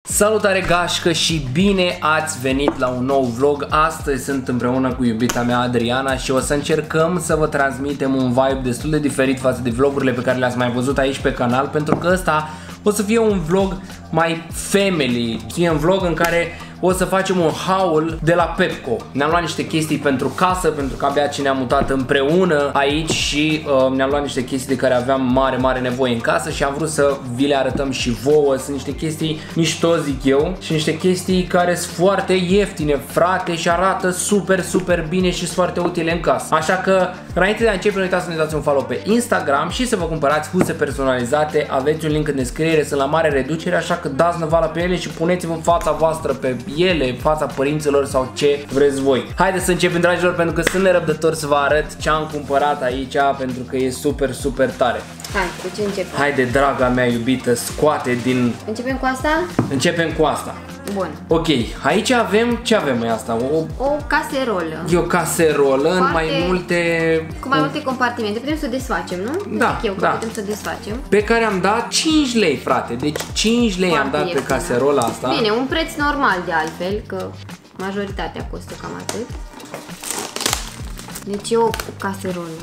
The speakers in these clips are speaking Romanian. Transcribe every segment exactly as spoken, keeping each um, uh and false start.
Salutare gașcă și bine ați venit la un nou vlog. Astăzi sunt împreună cu iubita mea Adriana și o să încercăm să vă transmitem un vibe destul de diferit față de vlogurile pe care le-ați mai văzut aici pe canal, pentru că ăsta o să fie un vlog mai family, fie un vlog în care o să facem un haul de la Pepco. Ne-am luat niște chestii pentru casă, pentru că abia ce ne-am mutat împreună aici și uh, ne-am luat niște chestii de care aveam mare, mare nevoie în casă și am vrut să vi le arătăm și vouă. Sunt niște chestii mișto, zic eu, și niște chestii care sunt foarte ieftine, frate, și arată super, super bine și sunt foarte utile în casă. Așa că, înainte de a începe, nu uitați să ne dați un follow pe Instagram și să vă cumpărați huse personalizate. Aveți un link în descriere, sunt la mare reducere, așa că dați năvală pe ele și puneți-vă fața voastră pe ele, fața părinților sau ce vreți voi. Haideți să începem, dragilor, pentru că sunt nerăbdător să vă arăt ce am cumpărat aici, pentru că e super, super tare. Hai, cu ce începem? Haide, draga mea iubită, scoate din... Începem cu asta? Începem cu asta. Bun. Ok, aici avem, ce avem mai asta? O, o caserolă. E o caserolă Foarte, în mai multe... Cu mai multe compartimente. Putem să o desfacem, nu? Da, Zic eu că da. putem să o desfacem. Pe care am dat cinci lei, frate. Deci cinci lei Foarte am dat ieftină. pe caserola asta. Bine, un preț normal de altfel, că majoritatea costă cam atât. Deci e o caserolă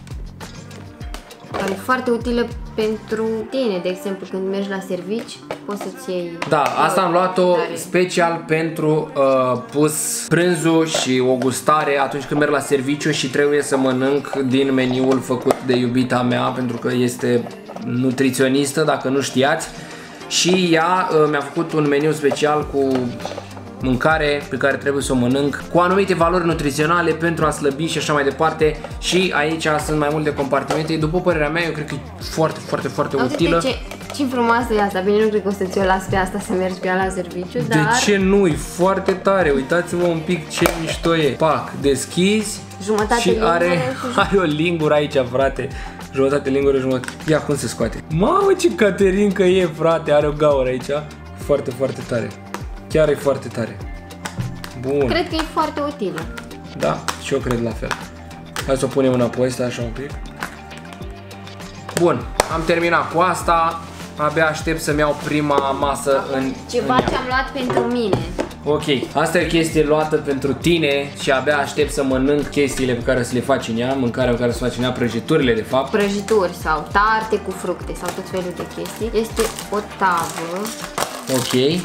care e foarte utilă pentru tine, de exemplu, când mergi la servici, poți să-ți iei... Da, asta am luat-o special pentru uh, pus prânzul și o gustare atunci când merg la serviciu și trebuie să mănânc din meniul făcut de iubita mea, pentru că este nutriționistă, dacă nu știați. Și ea uh, mi-a făcut un meniu special cu mâncare pe care trebuie să o mănânc, cu anumite valori nutriționale pentru a slăbi și așa mai departe. Și aici sunt mai multe compartimente. După părerea mea, eu cred că e foarte, foarte, foarte utilă. Ce, ce frumoasă e asta. Bine, nu cred că o să ți-o las pe asta să mergi pe ea la serviciu, De dar... ce nu? E foarte tare. Uitați-vă un pic ce mișto e. Pac, deschizi Jumătate și are, și... are o lingură aici, frate. Jumătate lingură, jumătate... Ia cum se scoate. Mamă, ce caterincă e, frate. Are o gaură aici. Foarte, foarte tare. Chiar e foarte tare. Bun. Cred că e foarte utilă. Da? Și eu cred la fel. Hai să o punem înapoi, stai așa un pic. Bun, am terminat cu asta. Abia aștept să-mi iau prima masă Acum, în ceva în ce am luat pentru mine. Ok, asta e o chestie luată pentru tine și abia aștept să mănânc chestiile pe care să le faci în ea, mâncarea pe care să faci în ea, prăjiturile de fapt. Prăjituri sau tarte cu fructe sau tot felul de chestii. Este o tavă. Ok.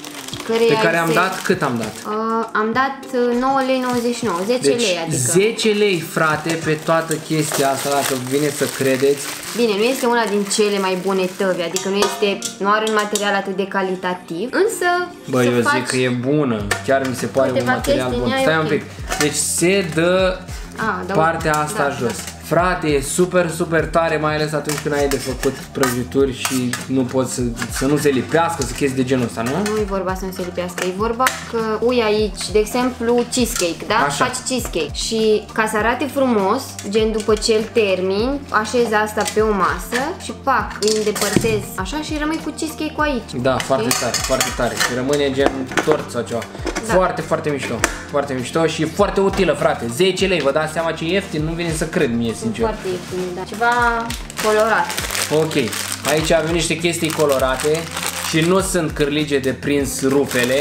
Pe care am se... dat, cât am dat? Uh, am dat nouă lei nouăzeci și nouă, zece deci, lei adică. zece lei, frate, pe toată chestia asta, dacă vine să credeți. Bine, nu este una din cele mai bune tăvi, adică nu este, nu are un material atât de calitativ, însă Bă, eu faci... zic că e bună, chiar mi se pare un material bun. Stai okay. un pic, deci se dă A, da, partea asta da, jos. Da. Frate, e super, super tare, mai ales atunci când ai de făcut prăjituri și nu poți să, să nu se lipească, să chestii de genul ăsta, nu? Nu e vorba să nu se lipească, e vorba că pui aici, de exemplu, cheesecake, da? Așa. Faci cheesecake și ca să arate frumos, gen după ce îl termin, așezi asta pe o masă și pac, îi îndepărtezi așa și rămâi cu cheesecake-ul aici. Da, foarte okay? tare, foarte tare. Și rămâne gen tort sau ceva. Da. Foarte, foarte mișto. Foarte mișto și foarte utilă, frate. zece lei, vă dați seama ce ieftin? Nu vine să cred mie, sincer. Foarte ieftin, da. Ceva colorat. Ok, aici avem niște chestii colorate și nu sunt cârlige de prins rupele.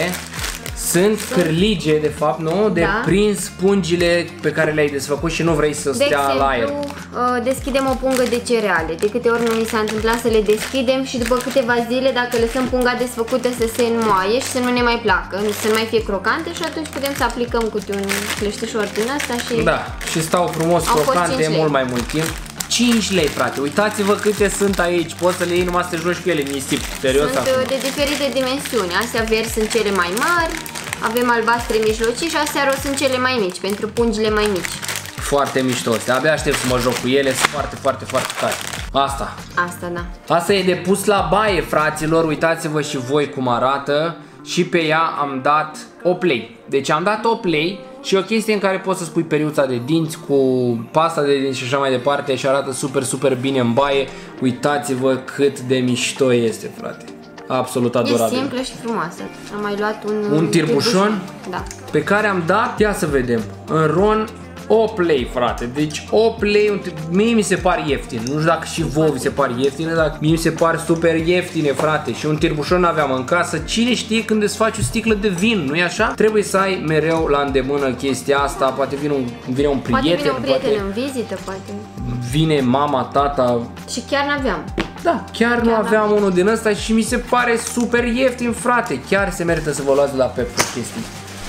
Sunt cârlige, de fapt, nu? De da. prins pungile pe care le-ai desfăcut și nu vrei să stea de exemplu, la aer. deschidem o pungă de cereale. De câte ori nu mi s-a întâmplat să le deschidem și după câteva zile, dacă lăsăm punga desfăcută să se înmoaie și să nu ne mai placă, să nu mai fie crocante și atunci putem să aplicăm câte un cleștișor din asta și... Da, și stau frumos crocante mult mai mult timp. cinci lei, frate, uitați-vă câte sunt aici. Poți să le iei numai să te joci cu ele, nisip. Serios. Sunt acum. de diferite dimensiuni. Astea verzi sunt cele mai mari, avem albastre mijlocii și astea roz sunt cele mai mici, pentru pungile mai mici. Foarte mișto astea, abia aștept să mă joc cu ele, sunt foarte, foarte, foarte tare. Asta. Asta, da. Asta e de pus la baie, fraților, uitați-vă și voi cum arată. Și pe ea am dat opt lei. Deci am dat opt lei și o chestie în care poți să spui periuța de dinți cu pasta de dinți și așa mai departe și arată super, super bine în baie. Uitați-vă cât de mișto este, frate. Absolut adorabil. E simplă și frumoasă. Am mai luat un... Un tirbușon? Da. Pe care am dat, ia să vedem, în ron opt lei, frate. Deci opt lei, mie mi se par ieftine. Nu știu dacă și vouă vi se par ieftine, dar mie mi se par super ieftine, frate. Și un tirbușor n-aveam în casă. Cine știe când îți faci o sticlă de vin, nu-i așa? Trebuie să ai mereu la îndemână chestia asta. Poate vine un, vine un prieten, poate vine un prieten poate în vizită, poate. Vine mama, tata. Și chiar n-aveam. Da, chiar, chiar nu aveam unul din ăsta și mi se pare super ieftin, frate. Chiar se merită să vă luați de la Pepco chestii.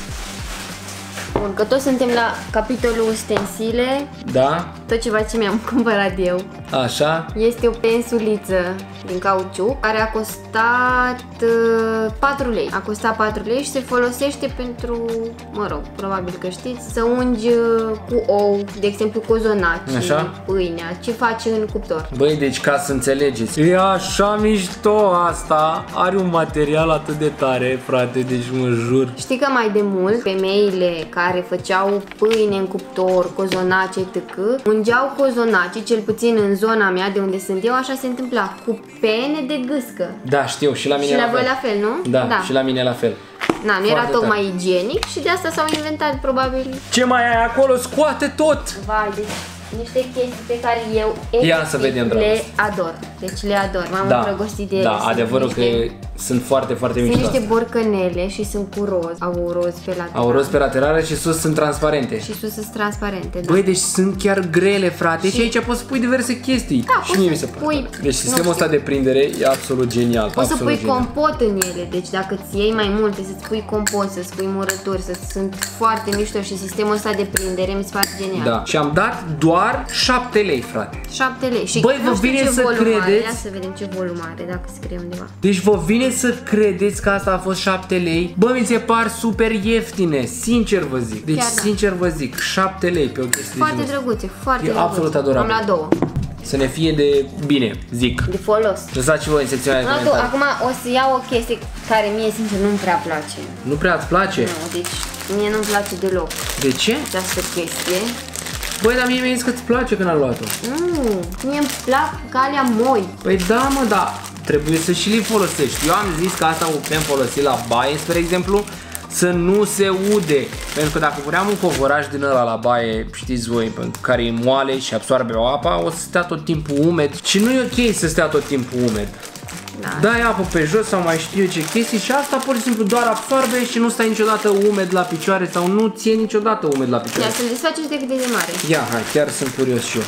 Bun, că toți suntem la capitolul ustensile. Da? Tot ceva ce mi-am cumpărat eu. Așa? Este o pensuliță din cauciuc care a costat uh, patru lei. A costat patru lei și se folosește pentru, mă rog, probabil că știți, să ungi uh, cu ou, de exemplu cozonaci, așa? Pâinea, ce faci în cuptor. Băi, deci ca să înțelegeți, e așa mișto asta, are un material atât de tare, frate, deci mă jur. Știi că mai de mult femeile care făceau pâine în cuptor, cozonace, etc, ungeau cozonaci, cel puțin în zona mea de unde sunt eu, așa se întâmpla, cu pene de gâscă. Da, știu, și la mine și la, la voi fel. la fel, nu? Da, da, și la mine la fel. Na, nu era tocmai tare. Igienic și de asta s-au inventat probabil. Ce mai ai acolo? Scoate tot! Vai, deci niște chestii pe care eu Ia să vedem, le ador. Deci le ador, m-am da, îndrăgostit de ele. Da, adevărul niște, că sunt foarte, foarte mișto. Sunt niște borcănele și sunt cu roz, au roz pe laterale. Au roz pe laterale și sus sunt transparente. Și sus sunt transparente, da. Băi, deci sunt chiar grele, frate, și, și aici poți să pui diverse chestii. Da, și mie mi se pare. Deci sistemul ăsta de prindere e absolut genial. Poți să pui genial. compot în ele, deci dacă îți iei mai multe, să-ți pui compot, să-ți pui murături, să sunt foarte mișto și sistemul ăsta de prindere mi se pare genial. Da, și am dat doar șapte lei, frate. șapte lei. Și băi, vă vine să credeți? Are. Ia să vedem ce volum are, dacă scrie undeva. Deci vă vine să credeți că asta a fost șapte lei? Bă, mi se par super ieftine, sincer vă zic. Deci, chiar, sincer da. vă zic, șapte lei pe o chestie. Foarte drăguțe, foarte e drăguțe. absolut adorabil. Am la două. Să ne fie de bine, zic. De folos. Lăsați și voi în secțiunea de comentarii. Acum o să iau o chestie care mie, sincer, nu-mi prea place. Nu prea îți place? Nu, deci mie nu-mi place deloc. De ce? Această chestie. Băi, dar mie mi-a zis că îți place când am luat-o. Nu, mie îmi plac calea moi. Păi da, mă, da, trebuie să și le folosești. Eu am zis că asta o putem folosi la baie, spre exemplu, să nu se ude. Pentru că dacă vreau un covoraj din ăla la baie, știți voi, care e moale și absorbe o apa, o să stea tot timpul umed. Și nu e ok să stea tot timpul umed. Da. Dai apă pe jos sau mai știu eu ce chestii și asta pur și simplu doar absorbe și nu stai niciodată umed la picioare sau nu ție niciodată umed la picioare. Ia să-l desfaceți de cât de mare. Ia, hai, chiar sunt curios și eu.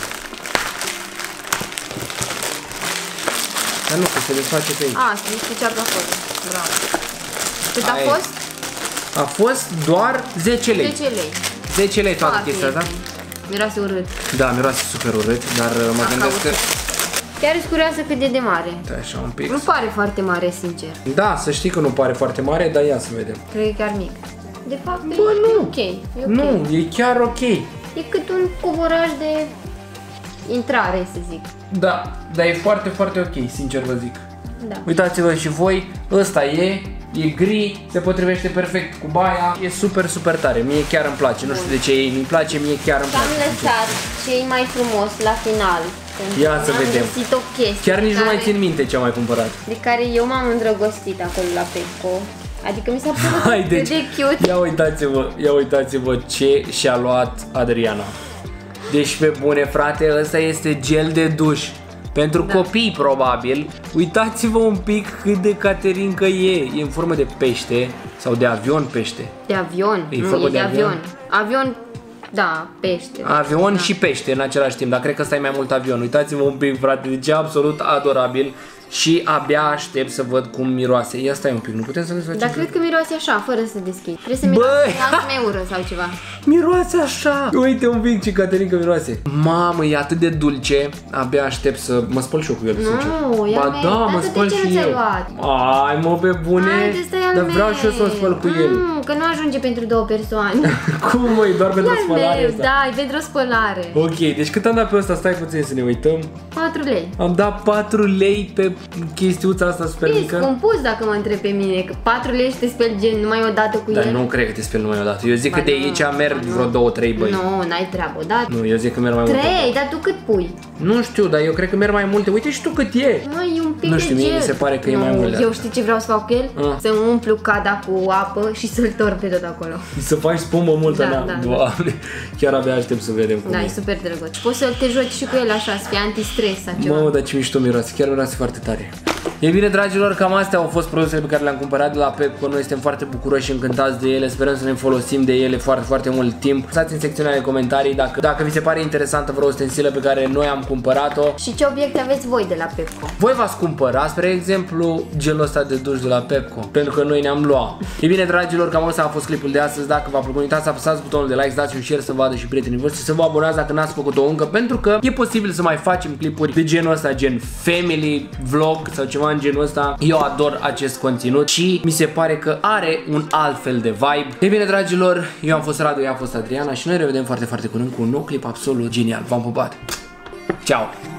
Dar nu, că se desface pe aici. A, să desfăcea pe acolo. Bravo. Cât a fost? A fost doar zece lei. zece lei. zece lei toată chestia asta. Miroase urât. Da, miroase super urât, dar mă gândesc că... Chiar ești curioasă cât de de mare. Da, așa un pic. Nu pare foarte mare, sincer. Da, să știi că nu pare foarte mare, dar ia să vedem. Cred că e chiar mic. De fapt, Bă, e, nu. ok. E ok. Nu, e chiar ok. E cât un covoraj de intrare, să zic. Da, dar e foarte, foarte ok, sincer vă zic. Da. Uitați-vă și voi, ăsta e, e gri, se potrivește perfect cu baia, e super, super tare. Mie chiar îmi place, nu știu de ce ei mi place, mie chiar îmi place. Am lăsat cei mai frumos la final. Ia să vedem. O chestie chiar nici care, nu mai țin minte ce am mai cumpărat. De care eu m-am îndrăgostit acolo la Pepco. Adică mi s-a părut Hai, deci, de cute. Ia uitați-vă, ia uitați-vă ce și-a luat Adriana. Deci pe bune, frate, ăsta este gel de duș. Pentru da. copii, probabil. Uitați-vă un pic cât de caterincă e. E în formă de pește sau de avion pește. De avion, e nu, e de, de avion. Avion, avion da, pește. Avion da. și pește în același timp, dar cred că ăsta e mai mult avion. Uitați-vă un pic, frate, deci e absolut adorabil. Și abia aștept să văd cum miroase. Ia stai un pic, nu putem să ne facem? Dar cred că miroase așa, fără să deschid. Trebuie să miroase la meură sau ceva. Miroase așa. Uite un pic ce Caterinca miroase. Mamă, e atât de dulce. Abia aștept să mă spăl și eu cu el, sincer. Nu, ia ba da, mă spăl și eu. Ai, mă, pe bune. Hai, dar vreau și eu să mă spăl cu el. Nu, că nu ajunge pentru două persoane. Cum, măi, doar pentru spălare asta? Da, e pentru spălare. Ok, deci cât am dat pe ăsta? Stai puțin să ne uităm. patru lei. Am dat patru lei pe chestiuța asta super mică. E scumpus dacă mă întreb pe mine, că patru lei și te speli gen numai o dată cu Dar el. nu cred că te speli numai o dată. Eu zic ba că de aici merg vreo două, trei băi. Nu, n-ai treabă, da? Nu, eu zic că merg mai multe. Trei, dar tu cât pui? Nu știu, dar eu cred că merg mai multe. Uite și tu cât e. Măi, un pic nu știu, de mie gel. mi se pare că nu, e mai mult. Eu știu ce vreau să fac cu el? Ah. Să umplu cada cu apă și să-l torpe tot acolo. Să faci spumă multă, Da, na, da, Doamne, chiar abia aștept să vedem cum Da, e. e super drăguț. Poți să te joci și cu el așa, să fie antistres sau ceva. Mamă, dar ce mișto miroase, chiar miroase foarte tare. E bine, dragilor, cam astea au fost produsele pe care le-am cumpărat de la Pepco. Noi suntem foarte bucuroși și încântați de ele. Sperăm să ne folosim de ele foarte, foarte mult timp. Lăsați în secțiunea de comentarii dacă, dacă vi se pare interesantă vreo ustensilă pe care noi am cumpărat-o. Și ce obiecte aveți voi de la Pepco? Voi v-ați cumpăra, spre exemplu, gelul ăsta de duș de la Pepco, pentru că noi ne-am luat. E bine, dragilor, cam ăsta a fost clipul de astăzi. Dacă v-a plăcut, uitați să apăsați butonul de like, să dați un share să vadă și prietenii voștri, să vă abonați dacă n-ați făcut-o încă, pentru că e posibil să mai facem clipuri de genul ăsta, gen family vlog sau ceva în genul ăsta. Eu ador acest conținut și mi se pare că are un alt fel de vibe. E bine, dragilor, eu am fost Radu, ea a fost Adriana și noi ne revedem foarte, foarte curând cu un nou clip absolut genial. V-am pupat! Ciao!